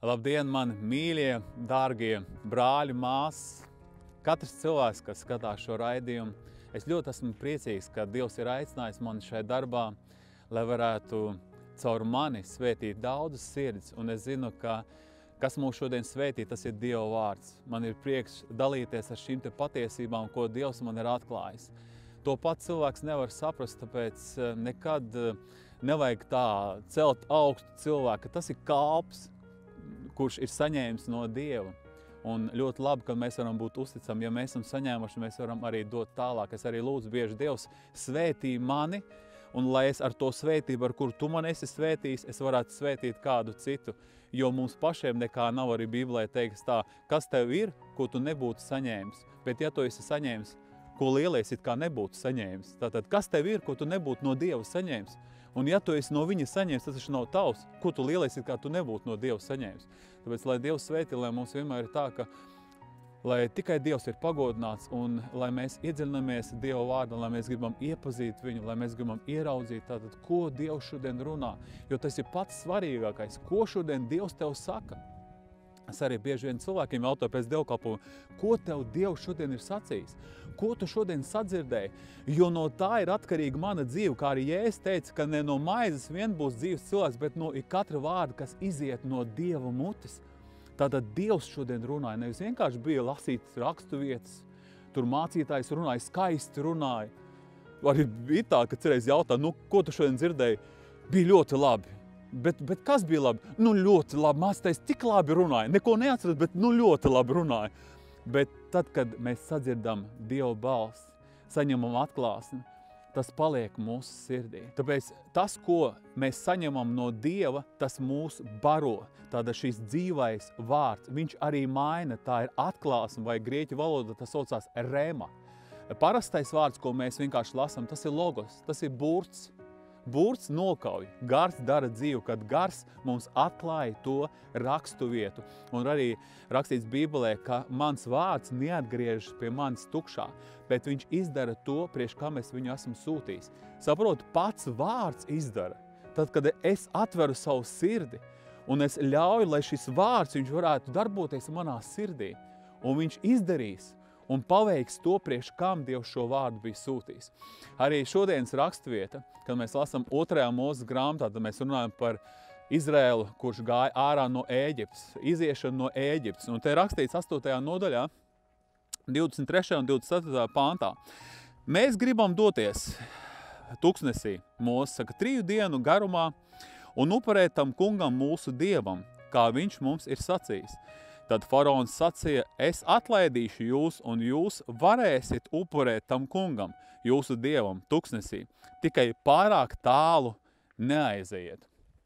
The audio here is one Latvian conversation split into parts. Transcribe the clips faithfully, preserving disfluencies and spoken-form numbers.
Labdien, mani mīļie, dārgie brāļi, māsas, katrs cilvēks, kas skatās šo raidījumu. Es ļoti esmu priecīgs, ka Dievs ir aicinājis mani šai darbā, lai varētu caur mani svētīt daudzas sirdis. Un es zinu, ka kas mūs šodien svētī, tas ir Dieva vārds. Man ir prieks dalīties ar šīm te patiesībām, ko Dievs man ir atklājis. To pat cilvēks nevar saprast, tāpēc nekad nevajag tā celt augstu cilvēku. Tas ir kalps, kurš ir saņēmis no Dieva. Un ļoti labi, ka mēs varam būt uzticami. Ja mēs esam saņēmuši, mēs varam arī dot tālāk. Es arī lūdzu bieži, Dievs, svētī mani, un lai es ar to svētību, ar kuru tu man esi svētījis, es varētu svētīt kādu citu. Jo mums pašiem nekā nav arī Bībelē teiks tā, kas tev ir, ko tu nebūtu saņēmis. Bet ja tu esi saņēmis, ko lielais it kā nebūtu saņēmis, tātad kas tev ir, ko tu nebūtu no Dieva saņēmis? Un ja tu esi no viņa saņēmis, tas taču nav tavs, ko tu lielais it kā tu nebūtu no Dieva saņēmis. Tāpēc, lai Dievs svētī, lai mums vienmēr ir tā, ka lai tikai Dievs ir pagodināts un lai mēs iedziļinamies Dieva vārdā, lai mēs gribam iepazīt viņu, lai mēs gribam ieraudzīt tātad, ko Dievs šodien runā. Jo tas ir pats svarīgākais, ko šodien Dievs tev saka. Es arī bieži vien cilvēkiem jautāju pēc dievkalpojuma, ko tev Dievs šodien ir sacījis? Ko tu šodien sadzirdēji? Jo no tā ir atkarīga mana dzīve, kā arī Jēzus teica, ka ne no maizes vien būs dzīves cilvēks, bet no katra vārda, kas iziet no Dieva mutes. Tātad Dievs šodien runāja, nevis vienkārši bija lasītas rakstu vietas, tur mācītājs runāja, skaisti runāja. Arī bija tā, ka cerēs jautā, nu, ko tu šodien dzirdēji? Bija ļoti labi. Bet, bet kas bija labi? Nu, ļoti labi. Mācītājs tik labi runāja. Neko neatceros, bet nu ļoti labi runāja. Bet tad, kad mēs sadzirdam Dieva balsi, saņemam atklāsmi, tas paliek mūsu sirdī. Tāpēc tas, ko mēs saņemam no Dieva, tas mūs baro. Tāda šīs dzīvais vārds, viņš arī maina. Tā ir atklāsme, vai grieķu valoda tas saucās rema. Parastais vārds, ko mēs vienkārši lasām, tas ir logos, tas ir burts. Burts nokauj, gars dara dzīvu, kad gars mums atklāja to rakstu vietu. Un arī rakstīts Bībelē, ka mans vārds neatgriežas pie manis tukšā, bet viņš izdara to, priekš kā mēs viņu esam sūtījis. Saprot, pats vārds izdara. Tad, kad es atveru savu sirdi un es ļauju, lai šis vārds viņš varētu darboties manā sirdī, un viņš izdarīs un paveiks to, priekš kam Dievs šo vārdu bija sūtījis. Arī šodienas rakstvieta, kad mēs lasām otrajā Mūzes grāmatā, tad mēs runājam par Izraēlu, kurš gāja ārā no Ēģiptes, iziešanu no Ēģiptes. Un te ir rakstīts astotajā nodaļā, divdesmit trešajā un divdesmit ceturtajā pāntā. Mēs gribam doties tuksnesī, Mūzes saka, triju dienu garumā un upurēt tam kungam mūsu dievam, kā viņš mums ir sacījis. Tad faraons sacīja, es atlaidīšu jūs, un jūs varēsiet upurēt tam kungam, jūsu dievam, tuksnesī. Tikai pārāk tālu neaizejiet.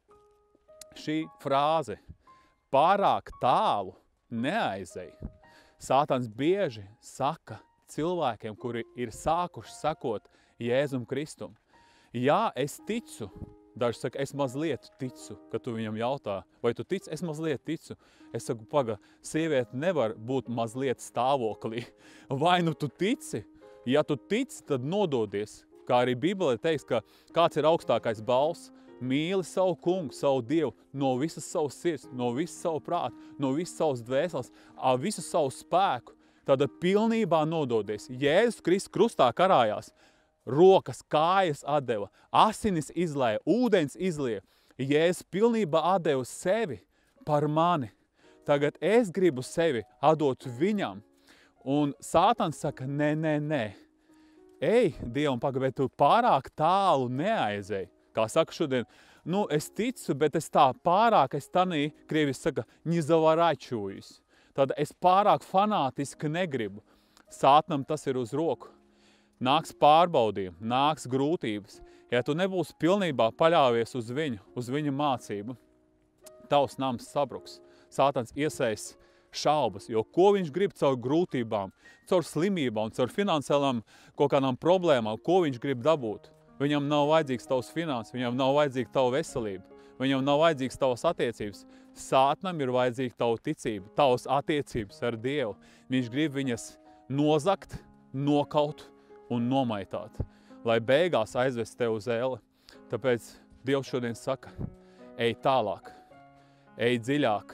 Šī frāze, pārāk tālu neaizej. Sātans bieži saka cilvēkiem, kuri ir sākuši sekot Jēzum Kristum. Jā, es ticu. Daži saka, es mazliet ticu, kad tu viņam jautā, vai tu tici? Es mazliet ticu. Es saku, paga, sieviete nevar būt mazliet stāvoklī. Vai nu tu tici? Ja tu tici, tad nododies. Kā arī Bībelē teiks, ka kāds ir augstākais balss, mīli savu kungu, savu Dievu, no visas savas sirds, no visas savu prātu, no visas savas dvēseles, visu savu spēku. Tad pilnībā nododies. Jēzus Kristus krustā karājās. Rokas, kājas atdeva, asinis izlēja, ūdens izlieja. Jēzus pilnībā atdeva sevi par mani. Tagad es gribu sevi atdot viņam. Un Sātans saka, nē, nē, nē. Ej, Dievam, paga, bet tu pārāk tālu neaizēji. Kā saka šodien, nu, es ticu, bet es tā pārāk, es tanī, krievis saka, ņizavaračūjus. Tad es pārāk fanātiski negribu. Sātanam tas ir uz roku. Nāks pārbaudījumi, nāks grūtības. Ja tu nebūsi pilnībā paļāvies uz viņu, uz viņa mācību, tavs nams sabruks. Sātans iesaist šaubas, jo ko viņš grib caur grūtībām, caur slimībām, caur finansiālām kaut kādām problēmām, ko viņš grib dabūt. Viņam nav vajadzīgs tavs finanses, viņam nav vajadzīga tava veselība, viņam nav vajadzīgs tavas attiecības. Sātanam ir vajadzīga tava ticība, tavas attiecības ar Dievu. Viņš grib viņas nozakt, nokaut un nomaitāt, lai beigās aizvest tev uz ēli. Tāpēc Dievs šodien saka, ej tālāk, ej dziļāk,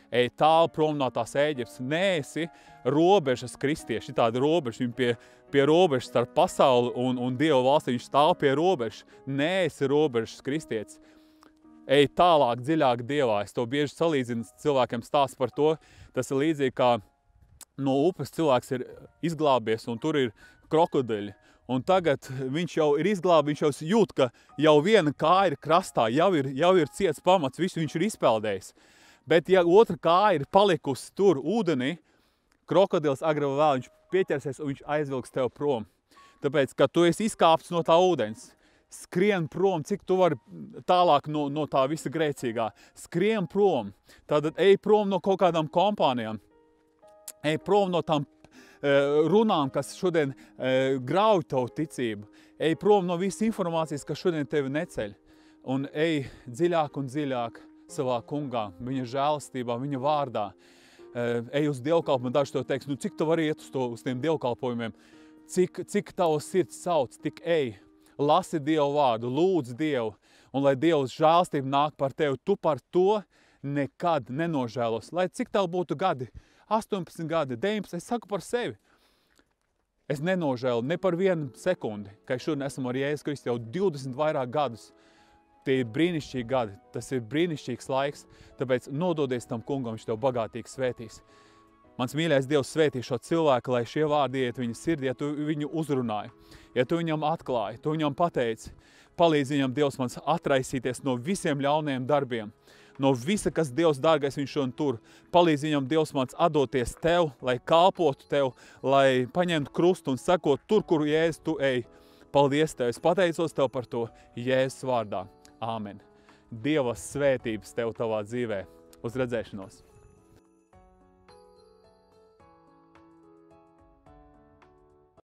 ej tālu prom no tās Ēģiptes, neesi robežas kristieši, tādi robeži, viņi pie, pie robežas starp pasauli un, un Dieva valsti, viņš stāv pie robežas, neesi robežas kristietis. Ej tālāk, dziļāk Dievā. Es to bieži salīdzinu, cilvēkiem stāstu par to, tas ir līdzīgi kā no upes cilvēks ir izglābies un tur ir krokodiļi. Un tagad viņš jau ir izglābis, viņš jau jūt, ka jau viena kāja ir krastā, jau ir, jau ir ciets pamats, visu viņš ir izpeldējis. Bet ja otra kāja ir palikusi tur ūdenī, krokodils agri vai vēl viņš pieķersies un viņš aizvilks tev prom. Tāpēc, kad tu esi izkāpts no tā ūdens, skrien prom, cik tu vari tālāk no, no tā visa grēcīgā. Skrien prom, tātad ej prom no kaut kādām kompānijām, ej prom no tām runām, kas šodien grauj tavu ticību. Ej prom no visas informācijas, kas šodien tevi neceļ. Un ej dziļāk un dziļāk savā kungā, viņa žēlastībā, viņa vārdā. Ej uz dievkalpojumu, daži to teiks, nu cik tu vari iet uz, to, uz tiem dievkalpojumiem, cik, cik tavs sirds sauc, tik ej, lasi Dievu vārdu, lūdz Dievu, un lai Dievs žēlastība nāk par tevi, tu par to nekad nenožēlos. Lai cik tev būtu gadi, astoņpadsmit gadi, deviņpadsmit, es saku par sevi. Es nenožēlu ne par vienu sekundi, ka es šodien esmu ar Jēzus Kristu jau divdesmit vairāk gadus. Tie ir brīnišķīgi gadi, tas ir brīnišķīgs laiks, tāpēc nododies tam kungam, viņš tev bagātīgi svētīs. Mans mīļais Dievs svētī šo cilvēku, lai šie vārdi iet viņa sirdī, ja tu viņu uzrunāji, ja tu viņam atklāji, tu viņam pateici, palīdz viņam Dievs mans atraisīties no visiem ļaunajiem darbiem, no visa, kas Dievs dārgais viņš šodien tur. Palīdz viņam Dievs mans atdoties tev, lai kalpotu tev, lai paņemtu krustu un sekot tur, kur Jēzus tu ej. Paldies tev, es pateicos tev par to Jēzus vārdā. Āmen. Dieva svētības tev tavā dzīvē. Uz redzēšanos!